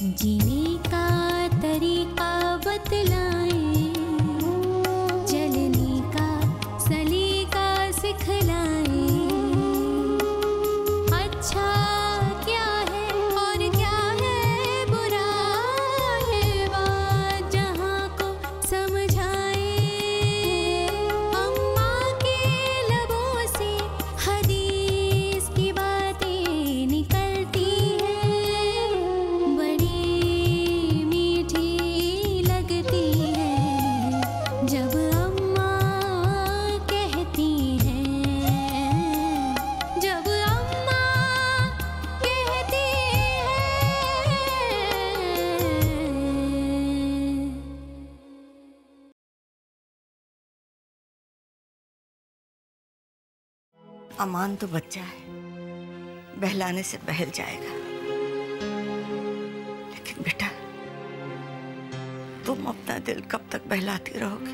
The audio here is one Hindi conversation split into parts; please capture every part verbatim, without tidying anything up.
जीने का तरीका बतलाएं, चलने का सलीका सिखलाएं। अच्छा क्या है और क्या है बुरा है बात जहाँ को समझाएं। अम्मा के लबों से हदीस की बातें निकलती हैं, बड़ी मीठी लगती है जब अम्मा कहती हैं, जब अम्मा कहती हैं। अमान तो बच्चा है, बहलाने से बहल जाएगा, लेकिन बेटा तुम अपना दिल कब तक बहलाती रहोगी?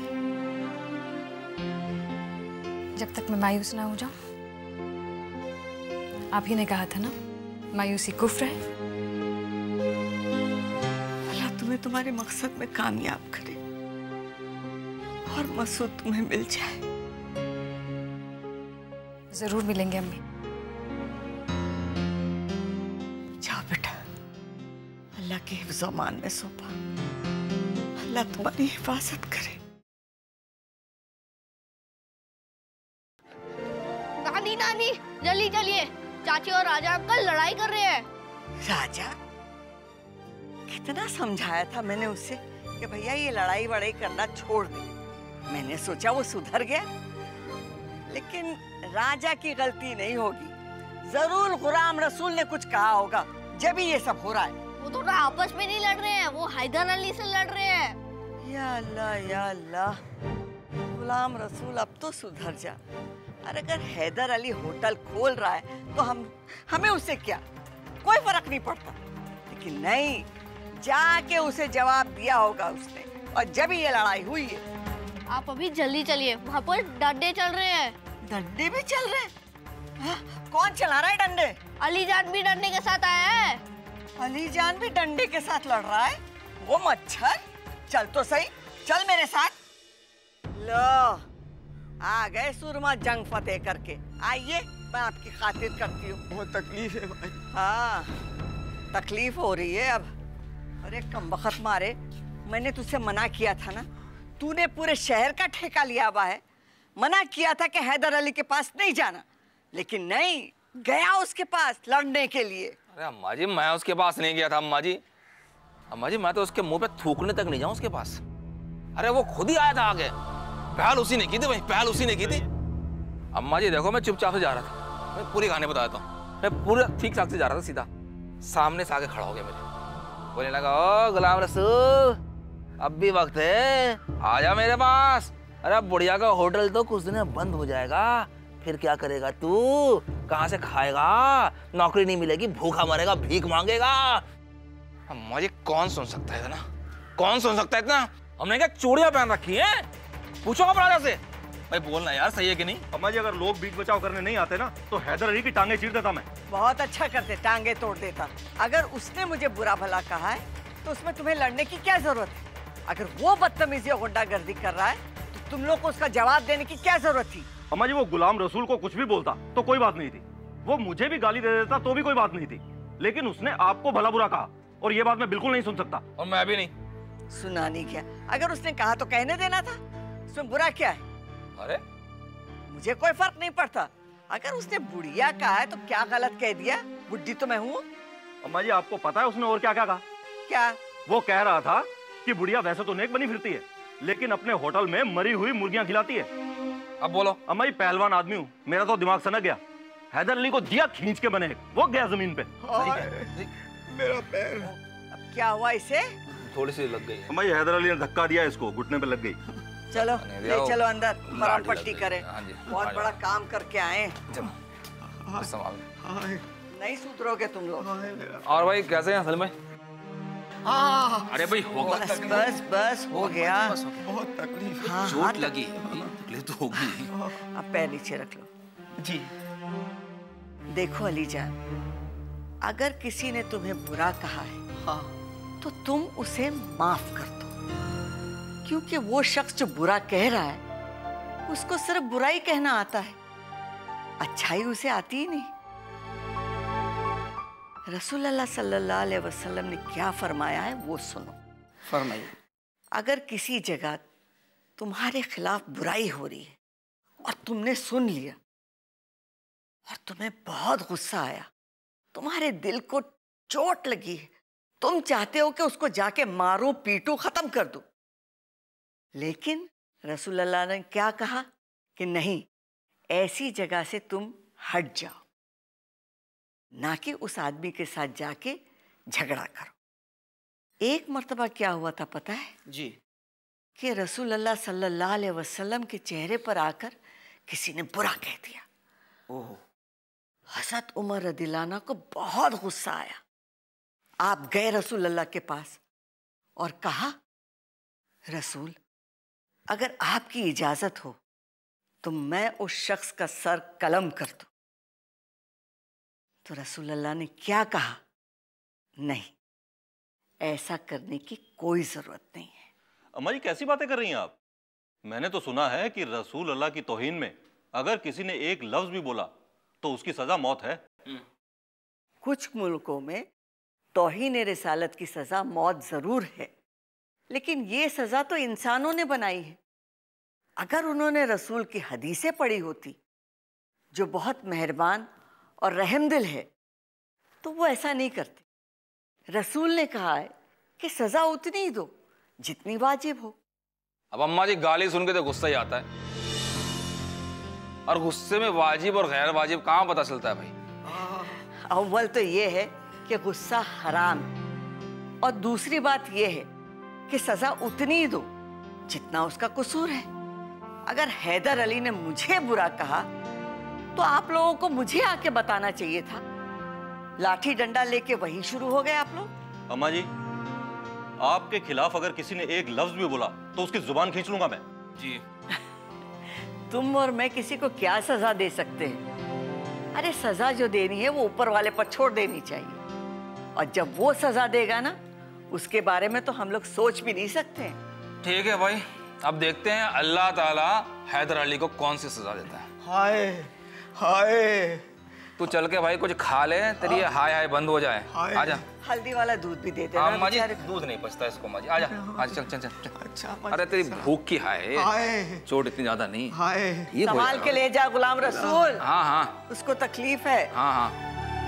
जब तक मैं मायूस ना हो जाऊं। आप ही ने कहा था ना, मायूसी कुफ्र है। अल्लाह तुम्हें तुम्हारे मकसद में कामयाब करे और मसूद तुम्हें मिल जाए। जरूर मिलेंगे अम्मी। जाओ बेटा, अल्लाह के हिफ्ज़-ओ-अमान में सौंपा। अल्लाह तुम्हारी हिफाजत करे। नानी नानी जल्दी चलिए, चाची और राजा अंकल लड़ाई कर रहे हैं। राजा, कितना समझाया था मैंने उसे कि भैया ये लड़ाई वड़ाई करना छोड़ दे। मैंने सोचा वो सुधर गया, लेकिन राजा की गलती नहीं होगी। जरूर गुलाम रसूल ने कुछ कहा होगा जब ही ये सब हो रहा है। वो तो ना आपस में नहीं लड़ रहे हैं, वो हैदर अली से लड़ रहे हैं। या अल्लाह या अल्लाह, गुलाम रसूल अब तो सुधर जा। अरे अगर हैदर अली होटल खोल रहा है तो हम हमें उससे क्या, कोई फर्क नहीं पड़ता। लेकिन नहीं, जाके उसे जवाब दिया होगा उसने, और जब ही ये लड़ाई हुई है। आप अभी जल्दी चलिए, वहाँ पर डंडे चल रहे हैं। डंडे भी चल रहे हैं? हाँ? कौन चला रहा है डंडे? अली जान भी डंडे के साथ आया है। अली जान भी डंडे के साथ लड़ रहा है? वो मच्छर, चल तो सही, चल मेरे साथ। लो, आ गए सुरमा जंग फतेह करके। आइए, मैं आपकी खातिर करती हूँ। बहुत तकलीफ है भाई। हाँ, तकलीफ हो रही है अब। अरे कमबख्त मारे, मैंने तुझसे मना किया था ना, तूने पूरे शहर का ठेका लिया हुआ है। मना किया था कि हैदर अली के पास नहीं जाना, लेकिन नहीं, गया उसके पास लड़ने के लिए। अरे अम्मा जी, मैं उसके पास नहीं गया था अम्मा जी। अम्मा जी, मैं तो उसके मुंह पे थूकने तक नहीं जाऊं उसके पास। अरे वो खुद ही आया था आगे, पहल उसी ने की थी भाई, पहल उसी ने की थी। अम्मा जी देखो, मैं चुपचाप से जा रहा था, मैं पूरी कहानी बताता हूँ। मैं पूरा ठीक ठाक से जा रहा था, सीधा सामने से आके खड़ा हो गया मेरे, बोलने लगा, ओ गुलाम रसूल, अब भी वक्त है, आजा मेरे पास। अरे बुढ़िया का होटल तो कुछ दिन में बंद हो जाएगा, फिर क्या करेगा तू? कहाँ से खाएगा? नौकरी नहीं मिलेगी, भूखा मरेगा, भीख मांगेगा। अम्मा जी कौन सुन सकता है इतना? कौन सुन सकता है इतना? हमने क्या चूड़ियां पहन रखी हैं? पूछो आप राजा से। भाई बोलना यार, सही है कि नहीं? अम्मा जी, अगर लोग बीच बचाव करने नहीं आते ना, तो हैदर अली की टांगे चीर देता मैं। बहुत अच्छा करते, टांगे तोड़ देता। अगर उसने मुझे बुरा भला कहा है तो उसमें तुम्हें लड़ने की क्या जरूरत है? अगर वो बदतमीजी और गुंडागर्दी कर रहा है तो तुम लोग को उसका जवाब देने की क्या जरूरत थी? अम्मा जी, वो गुलाम रसूल को कुछ भी बोलता तो कोई बात नहीं थी, वो मुझे भी गाली दे देता तो भी कोई बात नहीं थी, लेकिन उसने आपको भला बुरा कहा, और ये बात मैं बिल्कुल नहीं सुन सकता। और मैं भी नहीं। सुना नहीं क्या? अगर उसने कहा तो कहने देना था, इसमें बुरा क्या है? अरे मुझे कोई फर्क नहीं पड़ता। अगर उसने बुढ़िया कहा है तो क्या गलत कह दिया? बुढ़ी तो मैं हूँ। अम्मा जी, आपको पता है उसने और क्या क्या कहा? क्या? वो कह रहा था कि बुढ़िया वैसे तो नेक बनी फिरती है, लेकिन अपने होटल में मरी हुई मुर्गियां खिलाती है। अब बोलो। अम्मा जी, पहलवान आदमी हूँ, मेरा तो दिमाग सनक गया। हैदर अली को दिया खींच के बने, वो गया जमीन पे। मेरा पैर। अब क्या हुआ इसे? थोड़ी सी लग गई। अम्मा जी, हैदर अली ने धक्का दिया, इसको घुटने पे लग गई। चलो ले चलो अंदर, मरहम पट्टी करें। हाँ जी, बहुत बड़ा काम करके आए। हाय नहीं सुधरोगे तुम लोग। और भाई कैसे हैं असल में? अरे भाई होगा। बस बस बस हो गया। बहुत तकलीफ। हाँ, चोट हाँ, लगी है, तकलीफ तो होगी। अब पैर नीचे रख लो। जी। देखो अली जान, अगर किसी ने तुम्हें बुरा कहा है हाँ तो तुम उसे माफ कर दो, क्योंकि वो शख्स जो बुरा कह रहा है उसको सिर्फ बुराई कहना आता है, अच्छाई उसे आती ही नहीं। रसूलुल्लाह सल्लल्लाहु अलैहि वसल्लम ने क्या फरमाया है वो सुनो। फरमाइए। अगर किसी जगह तुम्हारे खिलाफ बुराई हो रही है और तुमने सुन लिया और तुम्हें बहुत गुस्सा आया, तुम्हारे दिल को चोट लगी है, तुम चाहते हो कि उसको जाके मारो पीटो खत्म कर दो, लेकिन रसूलुल्लाह ने क्या कहा कि नहीं, ऐसी जगह से तुम हट जाओ, ना कि उस आदमी के साथ जाके झगड़ा करो। एक मर्तबा क्या हुआ था पता है जी? कि रसूलुल्लाह सल्लल्लाहु अलैहि वसल्लम के चेहरे पर आकर किसी ने बुरा कह दिया। ओह। हज़रत उमर रदियल्लाहु अन्हु को बहुत गुस्सा आया। आप गए रसूलुल्लाह के पास और कहा, रसूल, अगर आपकी इजाजत हो तो मैं उस शख्स का सर कलम कर दूं। तो रसूलुल्लाह ने क्या कहा, नहीं, ऐसा करने की कोई जरूरत नहीं है। अम्मा जी कैसी बातें कर रही हैं आप? मैंने तो सुना है कि रसूल अल्लाह की तौहीन में अगर किसी ने एक लफ्ज भी बोला तो उसकी सजा मौत है। कुछ मुल्कों में तौहीन रिसालत की सजा मौत जरूर है, लेकिन ये सजा तो इंसानों ने बनाई है। अगर उन्होंने रसूल की हदीसें पढ़ी होती जो बहुत मेहरबान और रहमदिल है तो वो ऐसा नहीं करते। रसूल ने कहा है कि सजा उतनी ही दो जितनी वाजिब हो। अब अम्मा जी गाली सुन के तो गुस्सा ही आता है, और गुस्से में वाजिब और गैर वाजिब कहाँ पता चलता है भाई? अव्वल तो ये है कि गुस्सा हराम है, और दूसरी बात ये है कि सजा उतनी ही दो जितना उसका कसूर है। अगर हैदर अली ने मुझे बुरा कहा तो आप लोगों को मुझे आके बताना चाहिए था। लाठी डंडा लेके वहीं शुरू हो गए आप लोग। अम्मा जी, आपके खिलाफ अगर किसी ने एक लफ्ज भी बोला तो उसकी जुबान खींच लूंगा मैं। जी। तुम और मैं किसी को क्या सजा दे सकते हैं? अरे सजा जो देनी है वो ऊपर वाले पर छोड़ देनी चाहिए, और जब वो सजा देगा ना, उसके बारे में तो हम लोग सोच भी नहीं सकते। ठीक है भाई, अब देखते हैं अल्लाह ताला हैदर अली को कौन सी सजा देता है। हाय हाय। तू चल के भाई कुछ खा ले, तेरी ये हाय हाय बंद हो जाए। आजा। हल्दी वाला दूध भी दे देना। हाँ माँ जी, बेचारे। दूध नहीं पचता इसको माँ जी। आजा आजा, चल चल चल चल। अच्छा अरे तेरी भूख की हाय, हाय चोट इतनी ज्यादा नहीं। हाय। ठीक हो संभाल जाएगा। के ले जा गुलाम रसूल। हाँ हाँ उसको तकलीफ है। हाँ हाँ।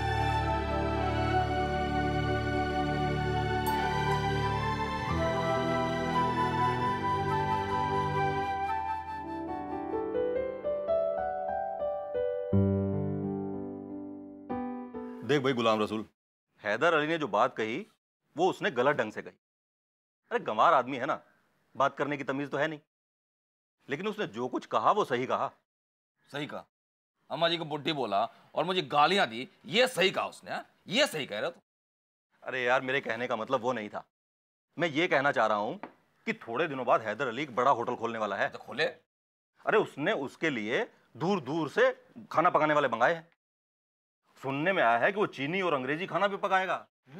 देख भाई गुलाम रसूल, हैदर अली ने जो बात कही वो उसने गलत ढंग से कही। अरे गंवार आदमी है ना, बात करने की तमीज तो है नहीं, लेकिन उसने जो कुछ कहा वो सही कहा। सही कहा। अम्मा जी को बुढ़ी बोला और मुझे गालियां दी, ये सही कहा उसने। हा? ये सही कह रहा तू। अरे यार, मेरे कहने का मतलब वो नहीं था। मैं ये कहना चाह रहा हूं कि थोड़े दिनों बाद हैदर अली एक बड़ा होटल खोलने वाला है। तो खोले। अरे उसने उसके लिए दूर दूर से खाना पकाने वाले मंगाए हैं। सुनने में आया है कि वो चीनी और अंग्रेजी खाना भी पकाएगा।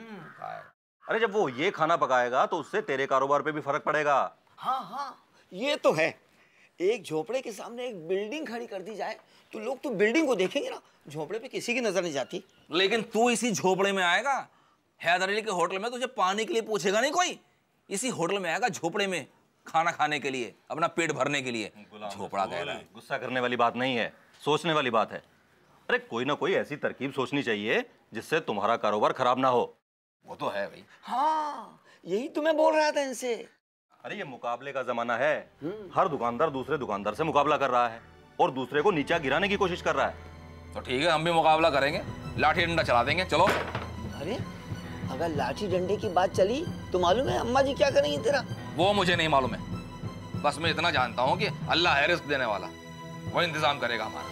अरे जब वो ये खाना पकाएगा तो उससे तेरे कारोबार पे भी फर्क पड़ेगा। हाँ हाँ, ये तो है। एक झोपड़े के सामने एक बिल्डिंग खड़ी कर दी जाए तो लोग तो बिल्डिंग को देखेंगे ना, झोपड़े पे किसी की नजर नहीं जाती। लेकिन तू इसी झोपड़े में आएगा, हैदर अली के होटल में तुझे पानी के लिए पूछेगा नहीं कोई। इसी होटल में आएगा, झोपड़े में खाना खाने के लिए, अपना पेट भरने के लिए। झोपड़ा कह रहा है। गुस्सा करने वाली बात नहीं है, सोचने वाली बात है। अरे कोई ना कोई ऐसी तरकीब सोचनी चाहिए जिससे तुम्हारा कारोबार खराब ना हो। वो तो है भाई। हाँ, यही तो मैं बोल रहा था इनसे। अरे ये मुकाबले का जमाना है। हर दुकानदार दूसरे दुकानदार से मुकाबला कर रहा है और दूसरे को नीचा गिराने की कोशिश कर रहा है। तो ठीक है, हम भी मुकाबला करेंगे, लाठी डंडा चला देंगे। चलो। अरे अगर लाठी डंडे की बात चली तो मालूम है अम्मा जी क्या करेंगी तेरा? वो मुझे नहीं मालूम है, बस मैं इतना जानता हूँ कि अल्लाह है रिस्क देने वाला, वो इंतजाम करेगा हमारा।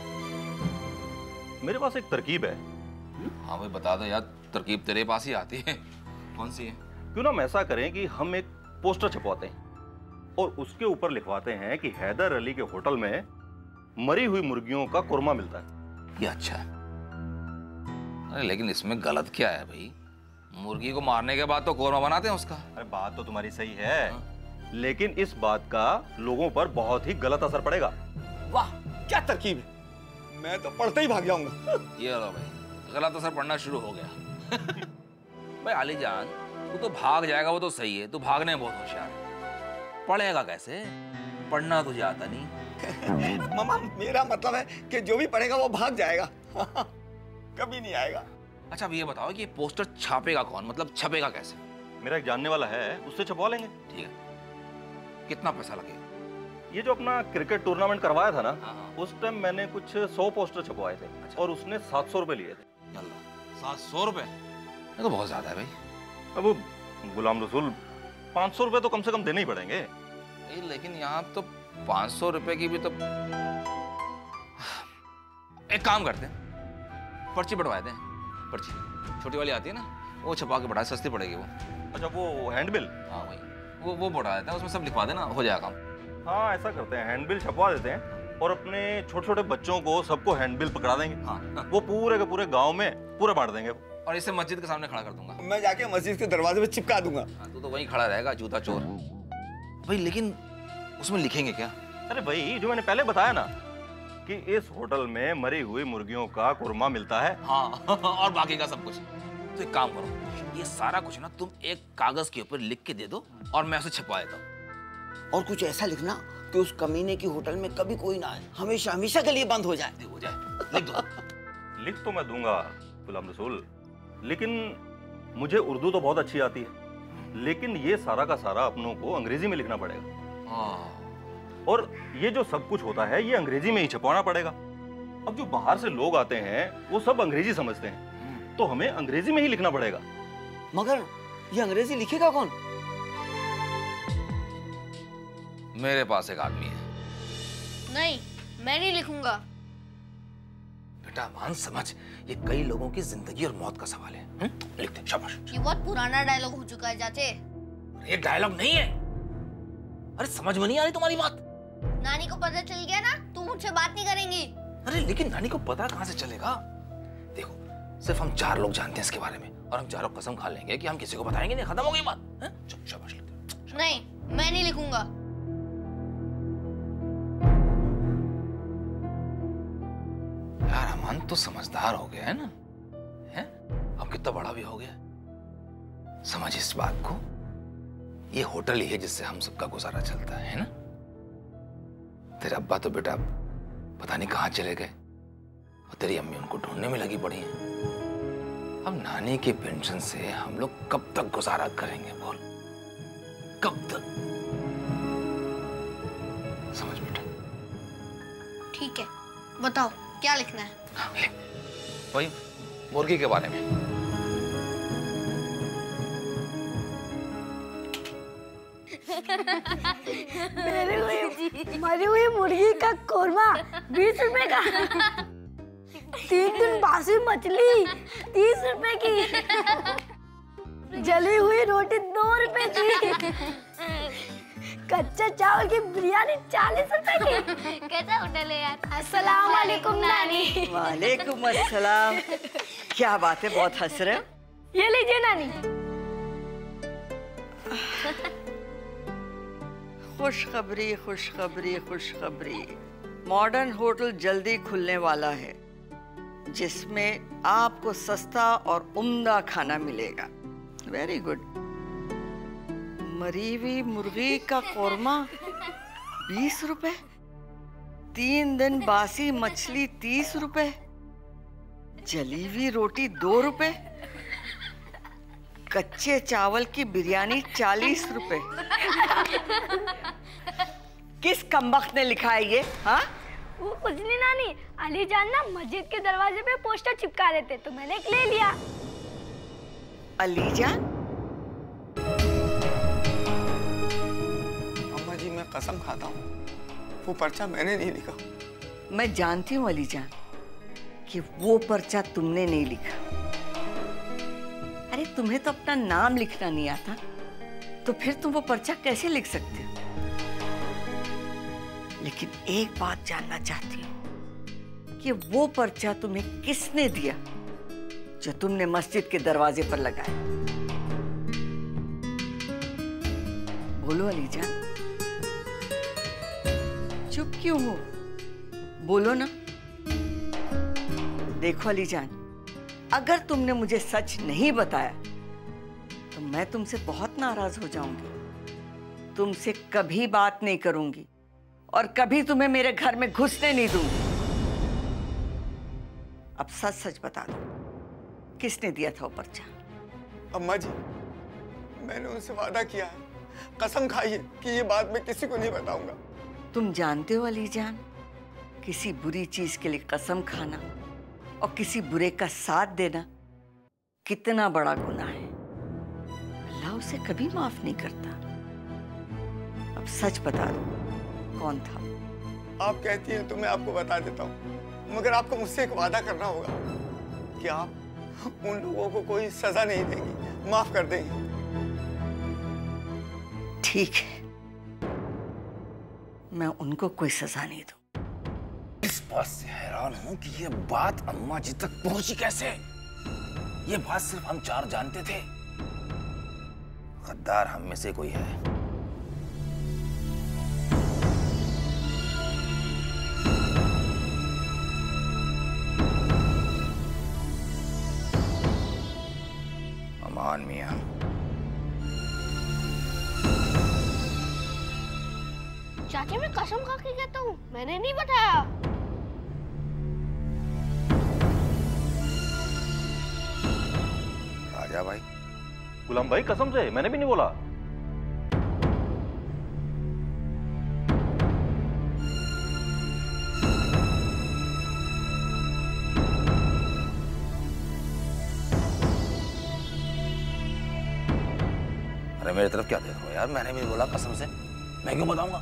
मेरे पास एक तरकीब है। हाँ भाई बता दो यार, तरकीब तेरे पास ही आती है। कौन सी है? क्यों ना हम ऐसा करें कि हम एक पोस्टर छपवाते हैं और उसके ऊपर लिखवाते हैं कि हैदर अली के होटल में मरी हुई मुर्गियों का कुरमा मिलता है। ये अच्छा है। अरे लेकिन इसमें गलत क्या है भाई? मुर्गी को मारने के बाद तो कोरमा बनाते हैं उसका। अरे बात तो तुम्हारी सही है, लेकिन इस बात का लोगों पर बहुत ही गलत असर पड़ेगा। वाह क्या तरकीब है, मैं तो पढ़ते ही भाग जाऊंगा। ये लो भाई, गलत असर पड़ना शुरू हो गया। भाई आली जान, तू तो भाग जाएगा वो तो सही है, तू भागने में बहुत होशियार है। पढ़ेगा कैसे? पढ़ना तुझे आता नहीं। मामा मेरा मतलब है कि जो भी पढ़ेगा वो भाग जाएगा। कभी नहीं आएगा। अच्छा अब ये बताओ कि ये पोस्टर छापेगा कौन, मतलब छपेगा कैसे? मेरा एक जानने वाला है, उससे छपवा लेंगे। ठीक है, कितना पैसा लगेगा? ये जो अपना क्रिकेट टूर्नामेंट करवाया था ना, हाँ। उस टाइम मैंने कुछ सौ पोस्टर छपवाए थे। अच्छा। और उसने सात सौ रुपए लिए थे। सात सौ रुपए ये तो बहुत ज्यादा है भाई। अब गुलाम रसूल, पाँच सौ रुपए तो कम से कम देने ही पड़ेंगे। ए, लेकिन यहाँ तो पाँच सौ रुपए की भी तो। एक काम करते हैं, पर्ची बढ़वाए दें। पर्ची छोटी वाली आती है ना, वो छपा के बढ़ाए, सस्ती पड़ेगी वो। अच्छा वो हैंडबिल? हाँ वही, वो वो बढ़ा देते हैं, उसमें सब लिखवा देना, हो जाएगा काम। हाँ ऐसा करते हैं, हैंडबिल छपवा देते हैं और अपने छोटे छोटे बच्चों को सबको हैंडबिल पकड़ा देंगे। हाँ वो पूरे के पूरे गांव में पूरा बांट देंगे। और इसे मस्जिद के सामने खड़ा कर दूंगा। मैं जाके मस्जिद के दरवाजे पे चिपका दूंगा। हाँ, तू तो वहीं खड़ा रहेगा, जूता चोर। भाई लेकिन उसमें लिखेंगे क्या? अरे भाई जो मैंने पहले बताया ना कि इस होटल में मरी हुई मुर्गियों का कुरमा मिलता है। हाँ और बाकी का सब कुछ। तो एक काम करो, ये सारा कुछ ना तुम एक कागज के ऊपर लिख के दे दो और मैं उसे छपवा देता हूँ। और कुछ ऐसा लिखना कि उस कमीने की होटल में कभी कोई ना आए, हमेशा हमेशा के लिए बंद हो जाए। हो जाए, लिख दो। लिख तो मैं दूंगा गुलाम रसूल, लेकिन मुझे उर्दू तो बहुत अच्छी आती है, लेकिन ये सारा का सारा अपनों को अंग्रेजी में लिखना पड़ेगा। हाँ। और ये जो सब कुछ होता है ये अंग्रेजी में ही छपवाना पड़ेगा। अब जो बाहर से लोग आते हैं वो सब अंग्रेजी समझते हैं, तो हमें अंग्रेजी में ही लिखना पड़ेगा। मगर ये अंग्रेजी लिखेगा कौन? मेरे पास एक आदमी है। नहीं, मैं नहीं लिखूंगा। बेटा मान समझ, ये कई लोगों की जिंदगी और मौत का सवाल है। हुँ? लिख दे, शाबाश। ये बहुत पुराना डायलॉग हो चुका है चाचे। ये डायलॉग नहीं है। अरे समझ में नहीं आ रही तुम्हारी बात? नानी को पता चल गया ना, तू मुझसे बात नहीं करेंगी। अरे लेकिन नानी को पता कहाँ से चलेगा? देखो सिर्फ हम चार लोग जानते हैं इसके बारे में, और हम चारों कसम खा लेंगे कि हम किसी को बताएंगे नहीं। खत्म हो गई बात। शाबाश लिख दे। नहीं, मैं नहीं लिखूंगा। यार अमन तो समझदार हो गया है ना, है? अब कितना बड़ा भी हो गया। समझ इस बात को, ये होटल ही है जिससे हम सबका गुजारा चलता है ना। तेरे अब्बा तो बेटा पता नहीं कहाँ चले गए, और तेरी अम्मी उनको ढूंढने में लगी पड़ी हैं। अब नानी के पेंशन से हम लोग कब तक गुजारा करेंगे बोल? कब तक? समझ बेटा। ठीक है, बताओ क्या लिखना है? हाँ, लिख। वही मुर्गी के बारे में। मेरी हुई मरी हुई मुर्गी का कोरमा बीस रुपए का। तीन दिन बासी मछली तीस रुपए की। जली हुई रोटी दो रुपए की। कच्चा चावल की बिरयानी चालीस रुपए की। कैसा होटल है यार? अस्सलाम वालेकुम नानी। वालेकुम अस्सलाम। क्या बात है, बहुत हंस रहे हो? ये लीजिए नानी। खुशखबरी खुशखबरी खुशखबरी, मॉडर्न होटल जल्दी खुलने वाला है जिसमें आपको सस्ता और उम्दा खाना मिलेगा। Very good. मरी हुई मुर्गी का कोरमा बीस रुपए, तीन दिन बासी मछली तीस रुपए, जली हुई रोटी दो रुपए, कच्चे चावल की बिरयानी चालीस रुपए। किस कमबख्त ने लिखा है ये? हाँ, वो कुछ नहीं नानी, अली जान ना मस्जिद के दरवाजे पे पोस्टर चिपका रहे थे तो मैंने एक ले लिया। अली जान? अम्मा जी मैं कसम खाता हूँ वो पर्चा मैंने नहीं लिखा। मैं जानती हूँ अली जान कि वो पर्चा तुमने नहीं लिखा। अरे तुम्हें तो अपना नाम लिखना नहीं आता, तो फिर तुम वो पर्चा कैसे लिख सकते हो? लेकिन एक बात जानना चाहती हूँ कि वो पर्चा तुम्हें किसने दिया जो तुमने मस्जिद के दरवाजे पर लगाए। बोलो अलीजान, चुप क्यों हो? बोलो ना। देखो अलीजान, अगर तुमने मुझे सच नहीं बताया तो मैं तुमसे बहुत नाराज हो जाऊंगी, तुमसे कभी बात नहीं करूंगी और कभी तुम्हें मेरे घर में घुसने नहीं दूंगी। अब सच सच बता दो, किसने दिया था वो पर्चा? अम्मा जी, मैंने उनसे वादा किया है, कसम खाई है कि ये बात मैं किसी को नहीं बताऊंगा। तुम जानते हो अलीजान, किसी बुरी चीज के लिए कसम खाना और किसी बुरे का साथ देना कितना बड़ा गुनाह है। अल्लाह उसे कभी माफ नहीं करता। अब सच बता दो, कौन था? आप कहती हैं तो मैं आपको बता देता हूँ, मगर आपको मुझसे एक वादा करना होगा कि आप उन लोगों को कोई सजा नहीं देंगी, माफ कर देंगी। ठीक है, मैं उनको कोई सजा नहीं दूं। इस बात से हैरान हूं कि ये बात अम्मा जी तक पहुंची कैसे। ये बात सिर्फ हम चार जानते थे। गद्दार हम में से कोई है। अमान मियां, चाची मैं कसम खा के कहता हूँ, मैंने नहीं बताया। राजा भाई, गुलाम भाई कसम से मैंने भी नहीं बोला। अरे मेरी तरफ क्या देख रहे हो यार, मैंने भी नहीं बोला कसम से, मैं क्यों बताऊंगा?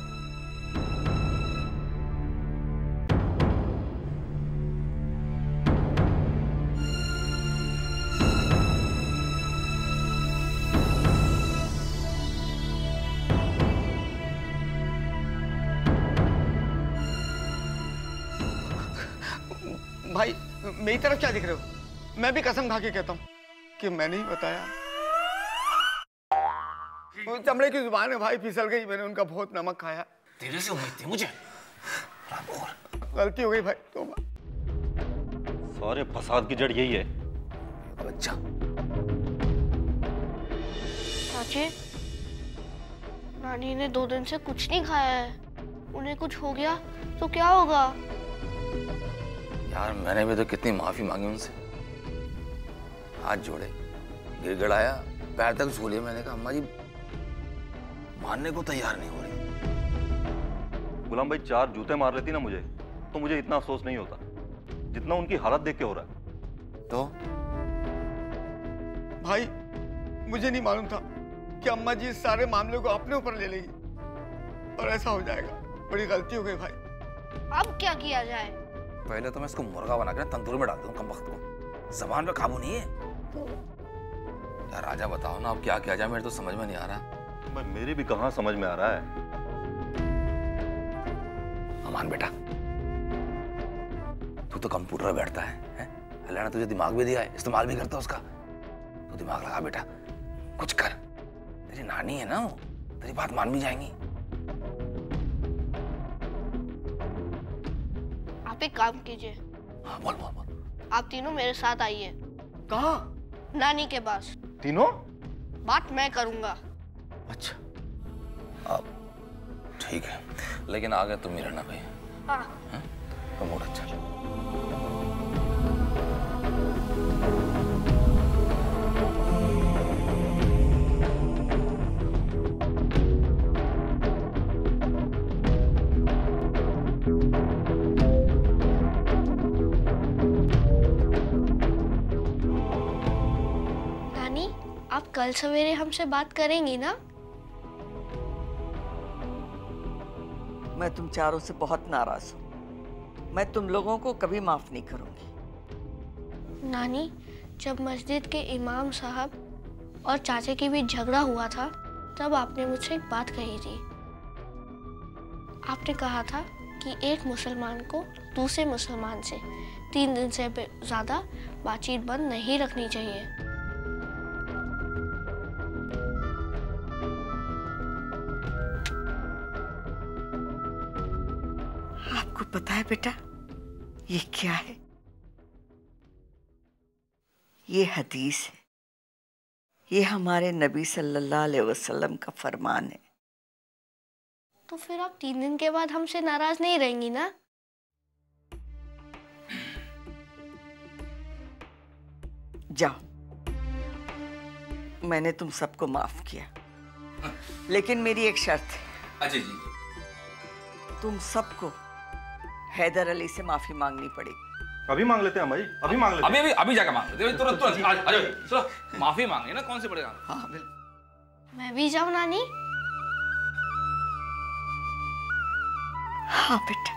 भाई मेरी तरफ क्या दिख रहे हो? मैं भी कसम खा के कहता हूँ कि मैंने ही बताया। वो चमड़े की जुबान है भाई, फिसल गई, मैंने उनका बहुत नमक खाया। तेरे से उम्मीद थी मुझे। गलती हो गई भाई, तो सारे फसाद की जड़ यही है। अच्छा चाची, नानी ने दो दिन से कुछ नहीं खाया है, उन्हें कुछ हो गया तो क्या होगा? यार मैंने भी तो कितनी माफी मांगी उनसे, हाथ जोड़े, गिड़गिड़ाया, पैर तक छू लिए। मैंने कहा अम्मा जी मानने को तैयार नहीं हो रही। गुलाम भाई चार जूते मार लेती ना मुझे तो मुझे इतना अफसोस नहीं होता जितना उनकी हालत देख के हो रहा है। तो भाई मुझे नहीं मालूम था कि अम्मा जी इस सारे मामले को अपने ऊपर ले लेगी और ऐसा हो जाएगा। बड़ी गलती हो गई भाई। अब क्या किया जाए? पहले तो मैं इसको मुर्गा बना कर तंदूर में डाल दूं, कम वक्त को जबान पे काबू नहीं है। यार राजा बताओ ना, अब क्या किया जाए, मेरे तो समझ में नहीं आ रहा। भाई मेरी भी कहाँ समझ में आ रहा है। अमान बेटा, तू तो कंप्यूटर में बैठता है, है? अल्लाह ने तुझे दिमाग भी दिया है, इस्तेमाल भी करता है उसका। तू दिमाग लगा बेटा, कुछ कर। तेरी नानी है ना, वो तेरी बात मान भी जाएंगी। आप एक काम कीजिए। हाँ बोल बोल बोल। आप तीनों मेरे साथ आइए। कहाँ? नानी के पास। तीनों? बात मैं करूंगा। अच्छा अब ठीक है, लेकिन आगे तुम ही रहना भाई। हाँ। हाँ? तो मूड अच्छा। नानी, आप कल सवेरे हमसे बात करेंगी ना? मैं तुम चारों से बहुत नाराज हूँ। मैं तुम लोगों को कभी माफ नहीं करूंगी। नानी, जब मस्जिद के इमाम साहब और चाचे के बीच झगड़ा हुआ था, तब आपने मुझसे एक बात कही थी। आपने कहा था कि एक मुसलमान को दूसरे मुसलमान से तीन दिन से ज्यादा बातचीत बंद नहीं रखनी चाहिए। आपको पता है बेटा ये क्या है? ये हदीस है, ये हमारे नबी सल्लल्लाहु अलैहि वसल्लम का फरमान है। तो फिर आप तीन दिन के बाद हमसे नाराज नहीं रहेंगी ना? जाओ, मैंने तुम सबको माफ किया, लेकिन मेरी एक शर्त है। अजय जी, तुम सबको हैदर अली से माफी मांगनी पड़ेगी। अभी मांग लेते हैं अम्मा जी, अभी मांग लेते हैं। अभी अभी अभी जाकर मांग लेते हैं, तुरंत तुरंत। आ जाओ, चलो माफी मांगे ना, कौन से बड़े काम। हाँ बिल्कुल। मैं भी जाऊं नानी? हाँ बेटा,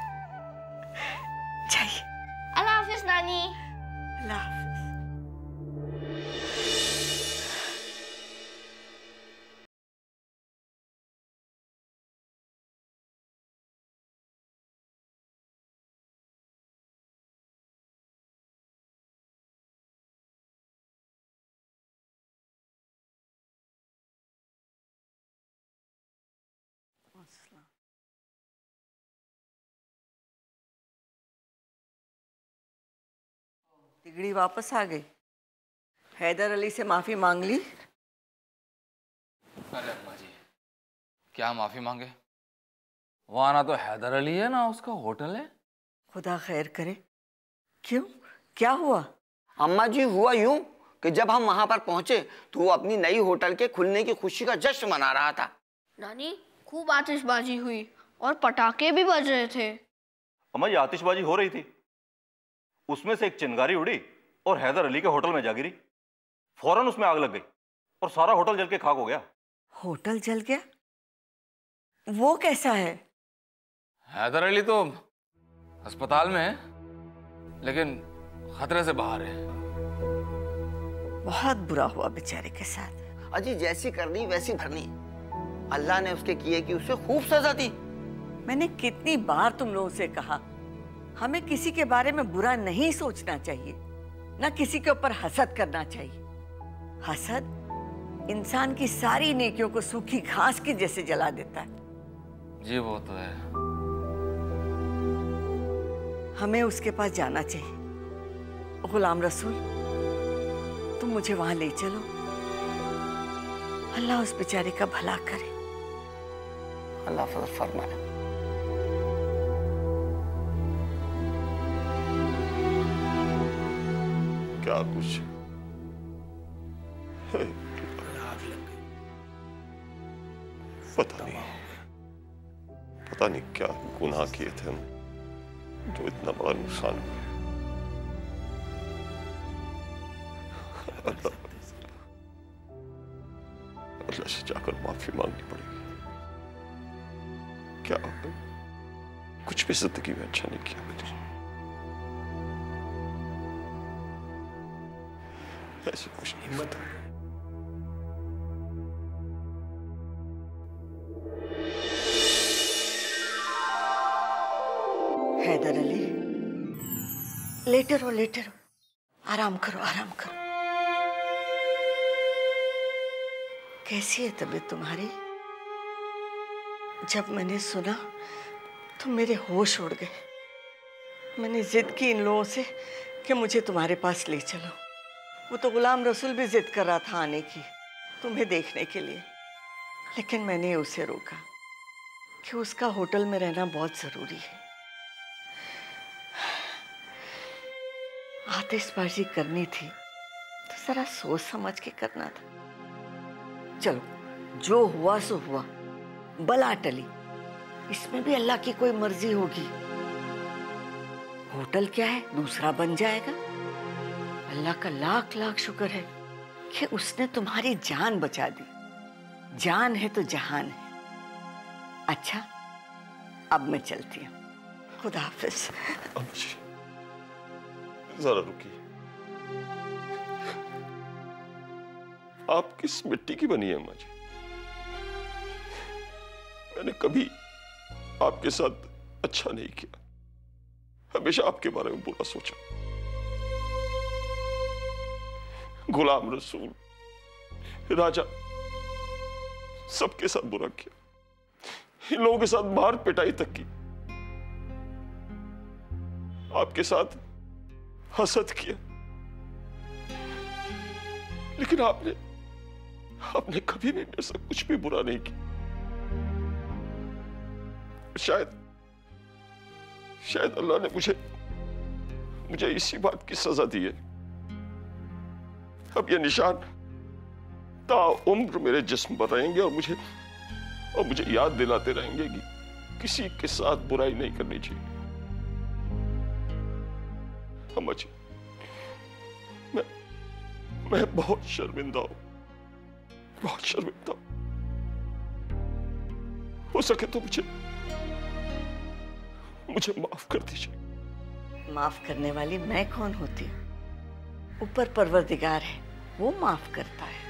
जाइए। अल्लाह हाफिज नानी। अल्लाह हाफिज। तिगड़ी वापस आ गई। हैदर अली से माफी मांग ली? अरे अम्मा जी, क्या माफी मांगे? वहां ना तो हैदर अली है ना उसका होटल है। खुदा खैर करे। क्यों, क्या हुआ? अम्मा जी, हुआ यूं कि जब हम वहां पर पहुंचे तो वो अपनी नई होटल के खुलने की खुशी का जश्न मना रहा था। नानी, खूब आतिशबाजी हुई और पटाखे भी बज रहे थे। अम्मा जी, आतिशबाजी हो रही थी, उसमें से एक चिंगारी उड़ी और हैदर अली के होटल में जा गिरी। फौरन उसमें आग लग गई और सारा होटल जल के खाक हो गया। होटल जल गया? वो कैसा है? हैदर अली तो अस्पताल में है, लेकिन खतरे से बाहर है। बहुत बुरा हुआ बेचारे के साथ। अजी, जैसी करनी वैसी भरनी। अल्लाह ने उसके किए कि उसे खूब सजा दी। मैंने कितनी बार तुम लोगों से कहा, हमें किसी के बारे में बुरा नहीं सोचना चाहिए, ना किसी के ऊपर हसद करना चाहिए। हसद इंसान की सारी नेकियों को सूखी घास की जैसे जला देता है। जी वो तो है। हमें उसके पास जाना चाहिए। गुलाम रसूल, तुम मुझे वहां ले चलो। अल्लाह उस बेचारे का भला करे। अल्लाह फरमाए। क्या कुछ पता नहीं, पता नहीं क्या गुनाह किए थे हम जो इतना बड़ा नुकसान हुआ। अल्लाह अल्लाह से जाकर माफी मांगनी पड़ेगी। क्या कुछ भी जिंदगी में अच्छा नहीं किया मैंने। ऐसे कुछ नहीं होता। हैदर अली, लेटे रहो लेटे रहो, आराम करो आराम करो। कैसी है तबीयत तुम्हारी? जब मैंने सुना तो मेरे होश उड़ गए। मैंने जिद की इन लोगों से कि मुझे तुम्हारे पास ले चलो। वो तो गुलाम रसूल भी जिद कर रहा था आने की, तुम्हें देखने के लिए, लेकिन मैंने उसे रोका कि उसका होटल में रहना बहुत जरूरी है। आतिशबाजी करनी थी तो जरा सोच समझ के करना था। चलो, जो हुआ सो हुआ, बला टली, इसमें भी अल्लाह की कोई मर्जी होगी। होटल क्या है, दूसरा बन जाएगा। अल्लाह का लाख लाख शुक्र है कि उसने तुम्हारी जान बचा दी। जान है तो जहान है। अच्छा, अब मैं चलती हूँ। खुदा हाफिज। जरा रुकिए, आप किस मिट्टी की बनी है अम्मा जी? मैंने कभी आपके साथ अच्छा नहीं किया, हमेशा आपके बारे में बुरा सोचा। गुलाम रसूल, राजा सबके साथ बुरा किया, इन लोगों के साथ मार पिटाई तक की, आपके साथ हसद किया, लेकिन आपने आपने कभी भी मेरे से कुछ भी बुरा नहीं किया। शायद शायद अल्लाह ने मुझे मुझे इसी बात की सजा दी है। अब ये निशान ताउम्र मेरे जिस्म पर रहेंगे और मुझे और मुझे याद दिलाते रहेंगे कि किसी के साथ बुराई नहीं करनी चाहिए। अम्मा जी, मैं मैं बहुत शर्मिंदा हूं, बहुत शर्मिंदा हूं। हो सके तो मुझे मुझे माफ कर दीजिए। माफ करने वाली मैं कौन होती हूँ? ऊपर परवरदिगार है, वो माफ करता है।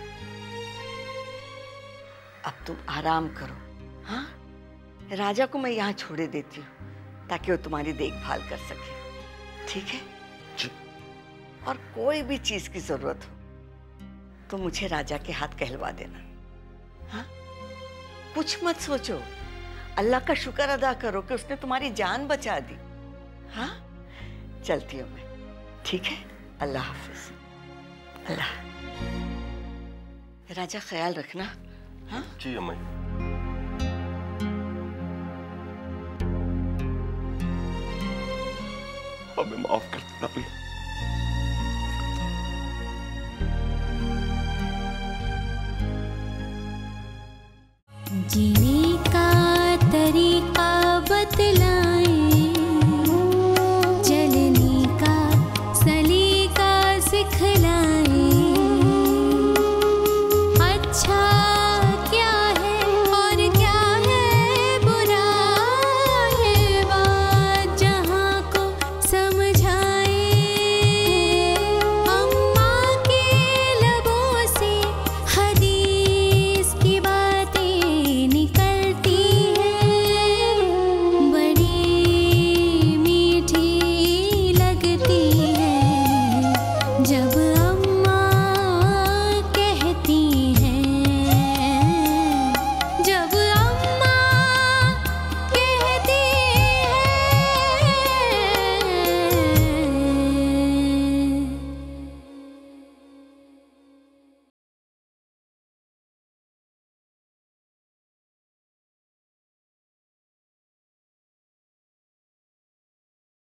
अब तुम आराम करो। हाँ, राजा को मैं यहाँ छोड़े देती हूँ ताकि वो तुम्हारी देखभाल कर सके, ठीक है? जी। और कोई भी चीज की जरूरत हो तो मुझे राजा के हाथ कहलवा देना। हाँ, कुछ मत सोचो, अल्लाह का शुक्र अदा करो कि उसने तुम्हारी जान बचा दी। हाँ, चलती हूँ मैं, ठीक है? अल्लाह हाफिज। अल्लाह। राजा ख्याल रखना। हाँ जी अम्मा जी। हमें माफ कर देना भैया।